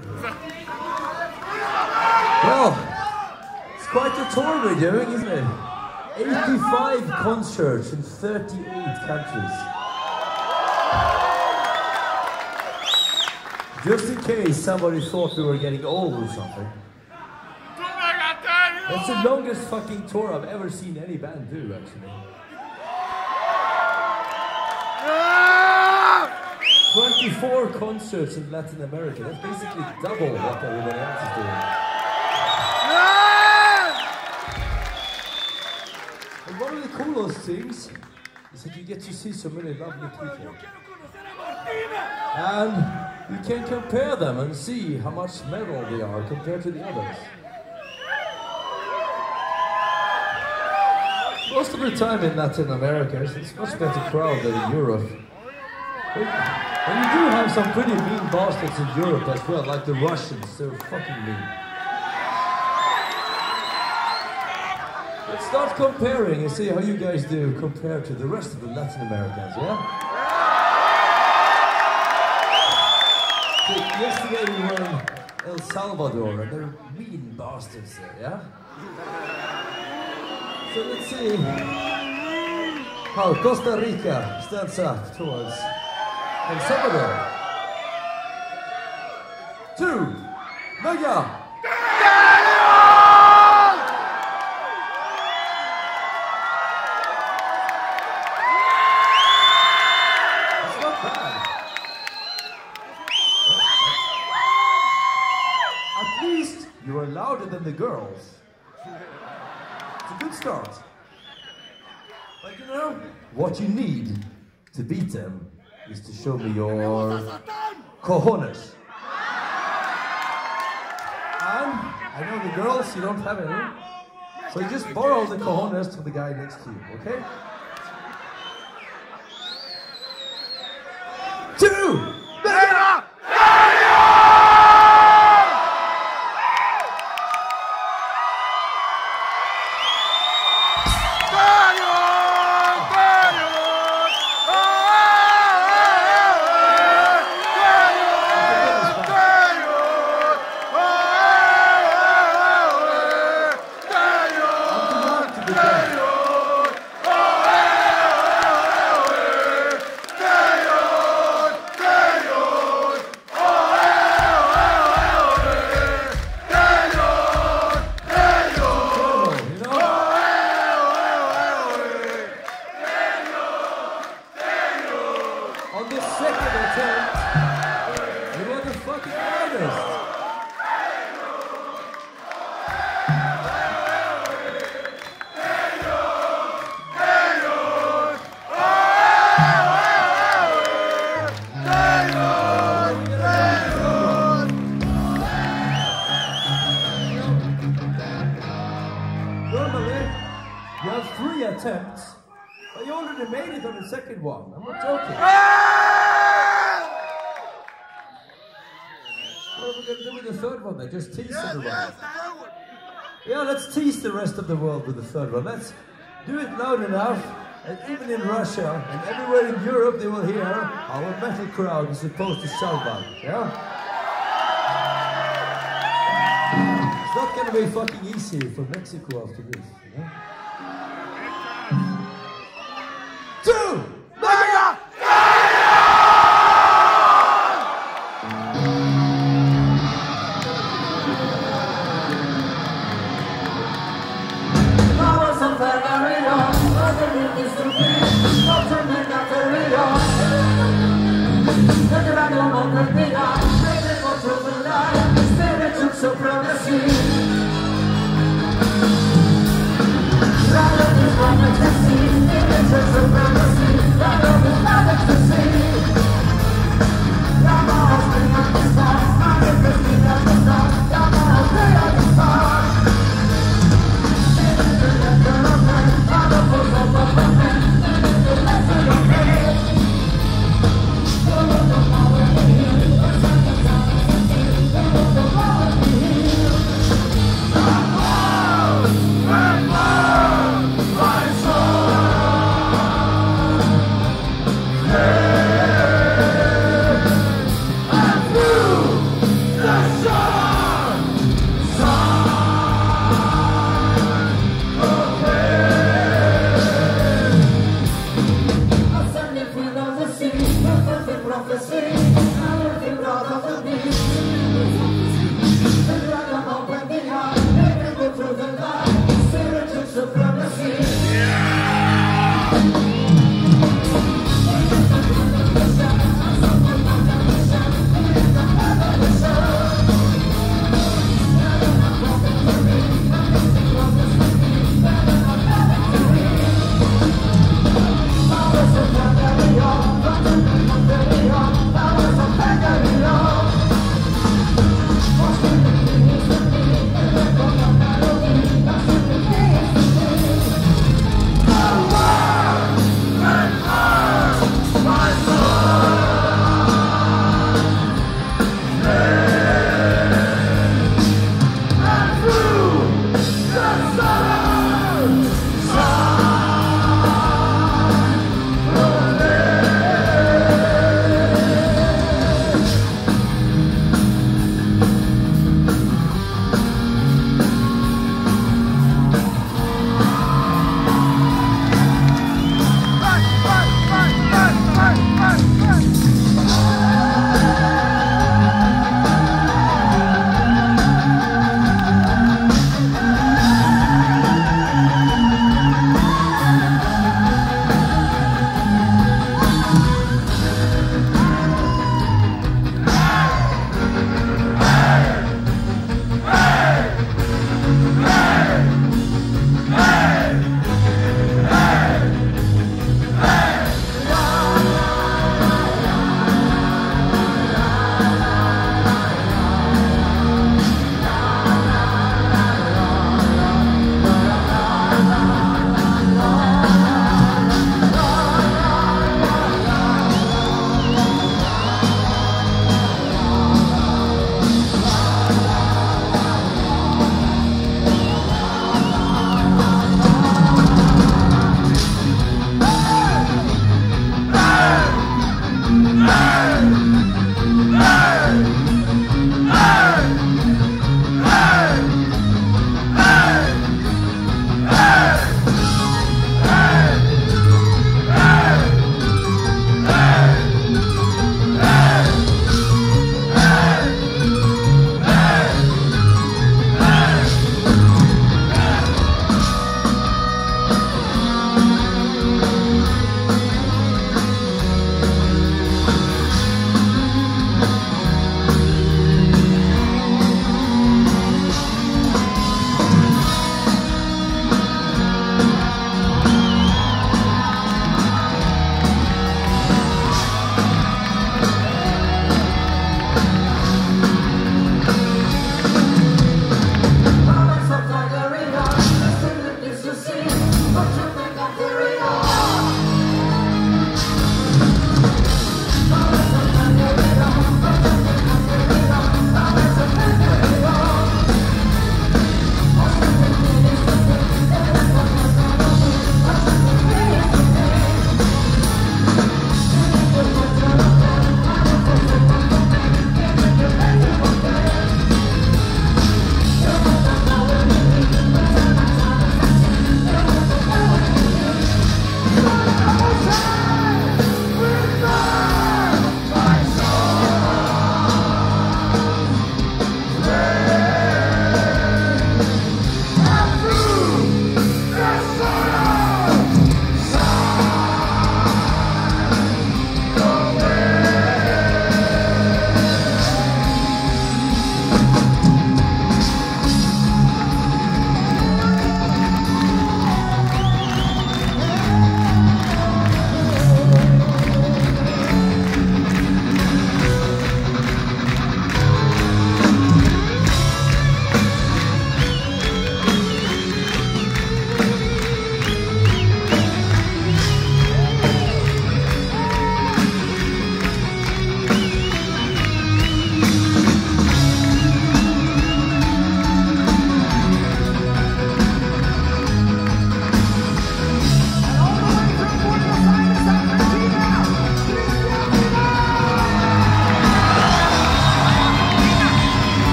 Well, it's quite a tour we're doing, isn't it? 85 concerts in 38 countries. Just in case somebody thought we were getting old or something. That's the longest fucking tour I've ever seen any band do, actually. 24 concerts in Latin America. That's basically double what everybody else is doing. And one of the coolest things is that you get to see so many lovely people. And you can compare them and see how much metal they are compared to the others. Most of the time in Latin America, it's much better crowd than in Europe. And you do have some pretty mean bastards in Europe as well, like the Russians, they're fucking mean. Let's start comparing and see how you guys do compared to the rest of the Latin Americans, yeah? So yesterday we were in El Salvador and they're mean bastards there, yeah? So let's see how Costa Rica stands up towards El Salvador. 2 Mega! That's not bad. At least you are louder than the girls. It's a good start. But you know, what you need to beat them is to show me your cojones. And I know the girls, you don't have any. So you just borrow the cojones from the guy next to you, okay? 2 Mega! Attempts, but you already made it on the second one. I'm not joking. What are we going to do with the third one then? Just tease everyone. Yeah, let's tease the rest of the world with the third one. Let's do it loud enough, and even in Russia and everywhere in Europe they will hear how a metal crowd is supposed to shout about it, yeah? It's not going to be fucking easy for Mexico after this, you know? 2 Mega!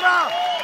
Russia!